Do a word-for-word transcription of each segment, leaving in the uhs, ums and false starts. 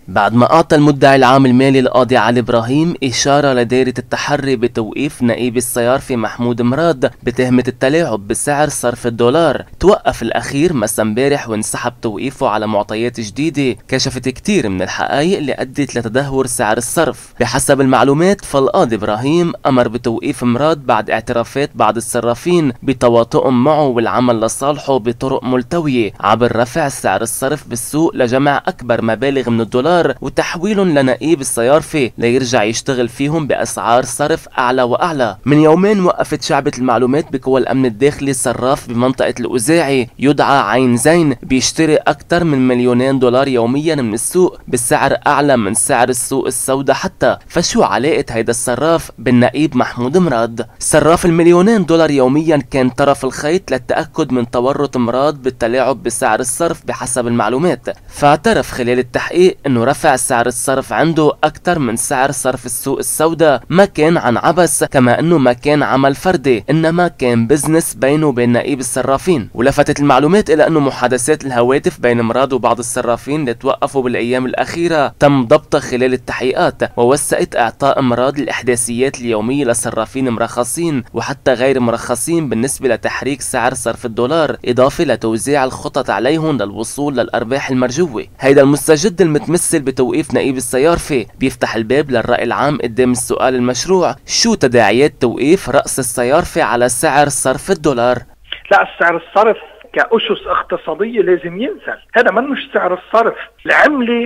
بعد ما أعطى المدعي العام المالي القاضي علي إبراهيم إشارة لدائرة التحري بتوقيف نقيب الصيارفة محمود مراد بتهمة التلاعب بسعر صرف الدولار، توقف الأخير مسا امبارح وانسحب توقيفه على معطيات جديدة كشفت كتير من الحقائق اللي أدت لتدهور سعر الصرف. بحسب المعلومات فالقاضي إبراهيم أمر بتوقيف مراد بعد اعترافات بعض الصرافين بتواطؤهم معه والعمل لصالحه بطرق ملتوية عبر رفع سعر الصرف بالسوق لجمع أكبر مبالغ من الدولار وتحويلهم لنقيب الصيارفة ليرجع يشتغل فيهم بأسعار صرف أعلى وأعلى. من يومين وقفت شعبة المعلومات بقوى الأمن الداخلي صراف بمنطقة الأوزاعي يدعى عين زين بيشتري أكثر من مليونين دولار يوميا من السوق بسعر أعلى من سعر السوق السوداء حتى. فشو علاقة هيدا الصراف بالنقيب محمود مراد؟ صراف المليونين دولار يوميا كان طرف الخيط للتأكد من تورط مراد بالتلاعب بسعر الصرف بحسب المعلومات، فاعترف خلال التحقيق انه رفع سعر الصرف عنده اكثر من سعر صرف السوق السوداء ما كان عن عبث، كما انه ما كان عمل فردي انما كان بزنس بينه وبين نقيب الصرافين. ولفتت المعلومات الى انه محادثات الهواتف بين مراد وبعض الصرافين اللي توقفوا بالايام الاخيره تم ضبطها خلال التحقيقات، ووثقت اعطاء مراد الاحداثيات اليوميه لصرافين مرخصين وحتى غير مرخصين بالنسبه لتحريك سعر صرف الدولار، اضافه لتوزيع الخطط عليهم للوصول للارباح المرجوه. هيدا المستجد المتمثل بتوقيف نقيب الصيارفة بيفتح الباب للرأي العام قدام السؤال المشروع: شو تداعيات توقيف رأس الصيارفة على سعر صرف الدولار؟ لا، السعر الصرف كأسس اقتصادية لازم ينزل، هذا منش سعر الصرف. العملة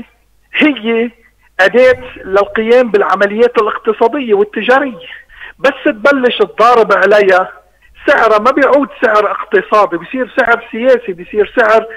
هي أداة للقيام بالعمليات الاقتصادية والتجارية، بس تبلش تضارب عليها سعرها ما بيعود سعر اقتصادي، بيصير سعر سياسي، بيصير سعر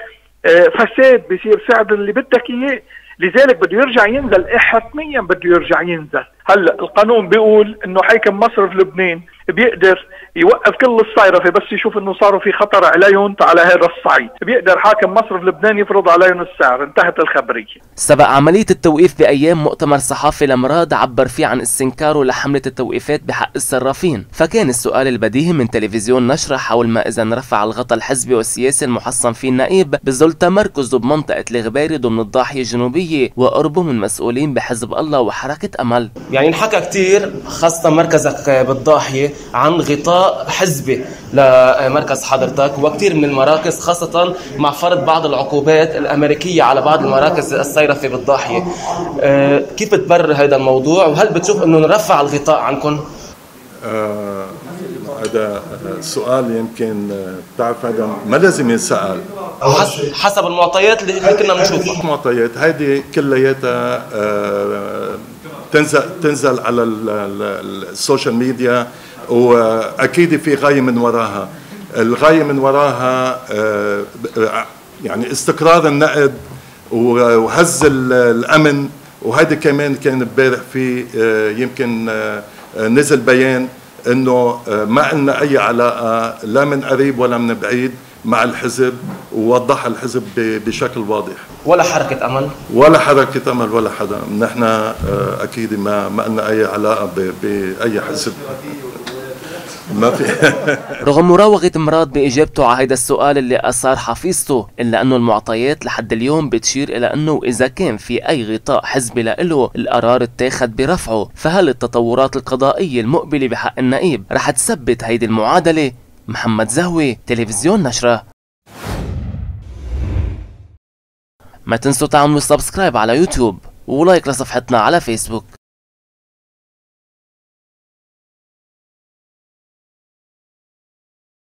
فساد، بيصير سعر اللي بدك اياه. لذلك بده يرجع ينزل، حتميا بده يرجع ينزل. هلا القانون بيقول انه حاكم مصرف لبنان بيقدر يوقف كل الصيرفه بس يشوف انه صاروا في خطر عليهم على هذا الصعيد، بيقدر حاكم مصرف لبنان يفرض عليهم السعر. انتهت الخبريه. سبق عمليه التوقيف بايام مؤتمر صحافي لمراد عبر فيه عن استنكاره لحمله التوقيفات بحق الصرافين، فكان السؤال البديهي من تلفزيون نشرة حول ما اذا رفع الغطاء الحزبي والسياسي المحصن فيه النقيب بظل تمركزه بمنطقه الغباري ضمن الضاحيه الجنوبيه وقربه من مسؤولين بحزب الله وحركه امل. يعني انحكى كثير خاصه مركزك بالضاحيه عن غطاء حزبي لمركز حضرتك وكثير من المراكز، خاصة مع فرض بعض العقوبات الأمريكية على بعض المراكز الصيرفة بالضاحية. أه كيف بتبرر هذا الموضوع، وهل بتشوف أنه نرفع الغطاء عنكم؟ آه هذا سؤال يمكن بتعرف هذا ما لازم ينسأل حسب المعطيات اللي كنا بنشوفها. المعطيات هذه كلياتها آه تنزل تنزل على السوشيال ميديا، واكيد في غايه من وراها. الغايه من وراها يعني استقرار النقد وهز الامن، وهذا كمان كان امبارح في يمكن نزل بيان انه ما لنا اي علاقه لا من قريب ولا من بعيد مع الحزب، ووضحها الحزب بشكل واضح. ولا حركة أمل؟ ولا حركة أمل ولا حدا، نحن أكيد ما ما لنا أي علاقة بأي حزب. ما في. رغم مراوغة مراد بإجابته على هذا السؤال اللي أثار حفيظته، إلا أنه المعطيات لحد اليوم بتشير إلى أنه إذا كان في أي غطاء حزبي لإله القرار اتاخد برفعه، فهل التطورات القضائية المقبلة بحق النقيب رح تثبت هيدي المعادلة؟ محمد زهوي، تلفزيون نشرة. ما تنسوا تعملوا سبسكرايب على يوتيوب ولايك لصفحتنا على فيسبوك.